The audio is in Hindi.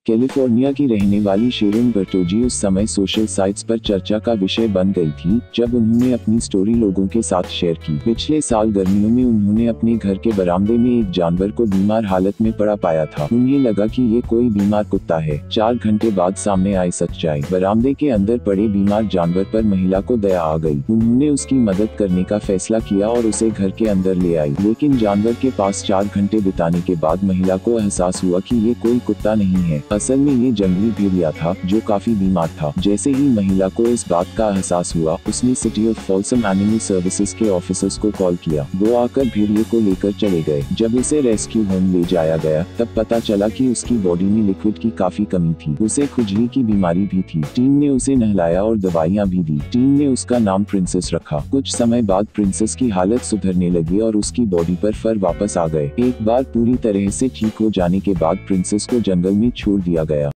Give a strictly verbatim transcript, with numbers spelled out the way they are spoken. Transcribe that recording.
कैलिफोर्निया की रहने वाली शेरन बर्टोजी उस समय सोशल साइट्स पर चर्चा का विषय बन गई थी जब उन्होंने अपनी स्टोरी लोगों के साथ शेयर की। पिछले साल गर्मियों में उन्होंने अपने घर के बरामदे में एक जानवर को बीमार हालत में पड़ा पाया था। उन्हें लगा कि ये कोई बीमार कुत्ता है। चार घंटे बाद सामने आई सच्चाई। बरामदे के अंदर पड़े बीमार जानवर पर महिला को दया आ गई। उन्होंने उसकी मदद करने का फैसला किया और उसे घर के अंदर ले आई। लेकिन जानवर के पास चार घंटे बिताने के बाद महिला को एहसास हुआ कि ये कोई कुत्ता नहीं है, असल में ये जंगली भेड़िया था जो काफी बीमार था। जैसे ही महिला को इस बात का एहसास हुआ, उसने city of Folsom animal services के ऑफिसर्स को कॉल किया। वो आकर भेड़िए को लेकर चले गए। जब उसे रेस्क्यू होम ले जाया गया तब पता चला कि उसकी बॉडी में लिक्विड की काफी कमी थी। उसे खुजली की बीमारी भी थी। टीम ने उसे नहलाया और दवाइयाँ भी दी। टीम ने उसका नाम प्रिंसेस रखा। कुछ समय बाद प्रिंसेस की हालत सुधरने लगी और उसकी बॉडी पर फर वापस आ गए। एक बार पूरी तरह से ठीक हो जाने के बाद प्रिंसेस को जंगल में छोड़ दिया गया।